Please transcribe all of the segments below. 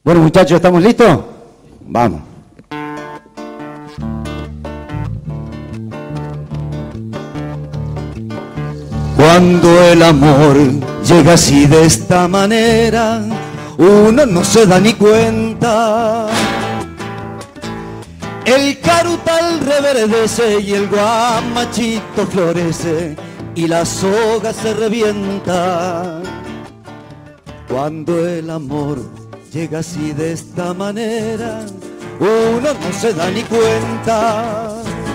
Bueno, muchachos, ¿estamos listos? Vamos. Cuando el amor llega así de esta manera, uno no se da ni cuenta. El carutal reverdece y el guamachito florece y la soga se revienta. Cuando el amor llega así de esta manera, uno no se da ni cuenta.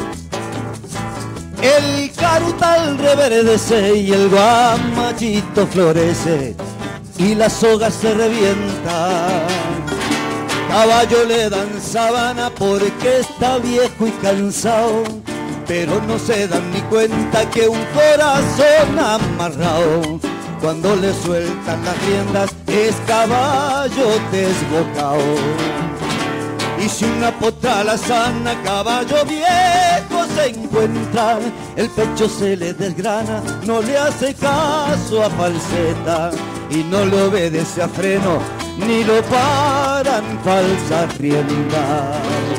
El carutal reverdece y el guamachito florece y la soga se revienta. Caballo le dan sabana porque está viejo y cansado, pero no se dan ni cuenta que un corazón amarrado, cuando le sueltan las riendas, es caballo desbocado. Y si una potra la sana, caballo viejo se encuentra, el pecho se le desgrana, no le hace caso a falseta y no le obedece a freno, ni lo paran falsas riendas.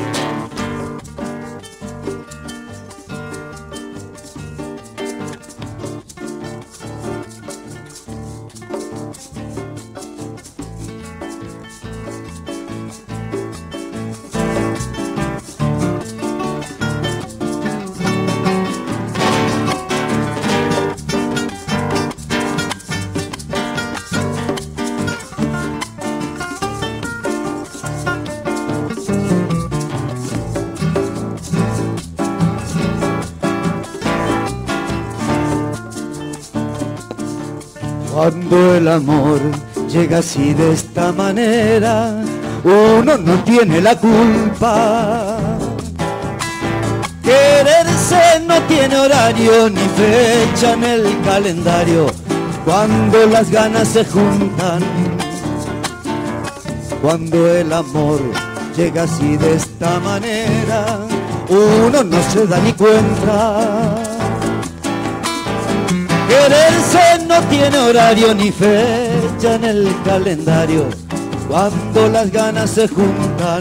Cuando el amor llega así de esta manera, uno no tiene la culpa. Quererse no tiene horario ni fecha en el calendario, cuando las ganas se juntan. Cuando el amor llega así de esta manera, uno no se da ni cuenta. Quererse no tiene horario ni fecha en el calendario, cuando las ganas se juntan.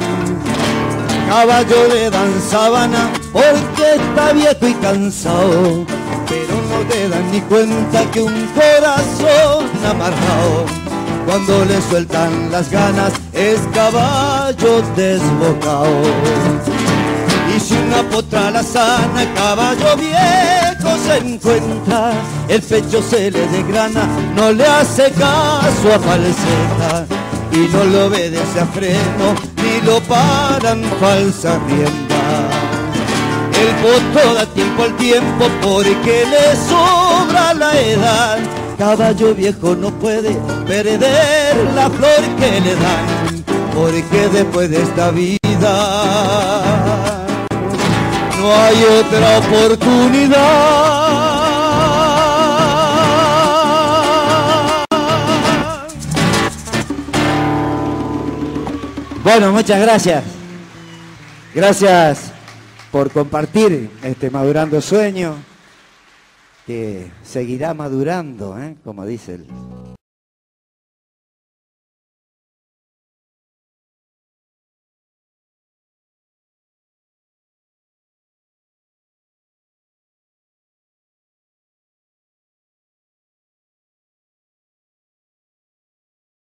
Caballo le dan sabana porque está viejo y cansado, pero no te dan ni cuenta que un corazón amarrado, cuando le sueltan las ganas, es caballo desbocado. Y si una potra la sana, caballo viejo se encuentra, el pecho se le desgrana, no le hace caso a falseta y no le obedece a freno, ni lo paran falsa rienda. El voto da tiempo al tiempo porque le sobra la edad. Caballo viejo no puede perder la flor que le dan, porque después de esta vida no hay otra oportunidad. Bueno, muchas gracias. Gracias por compartir este Madurando Sueño, que seguirá madurando, como dice el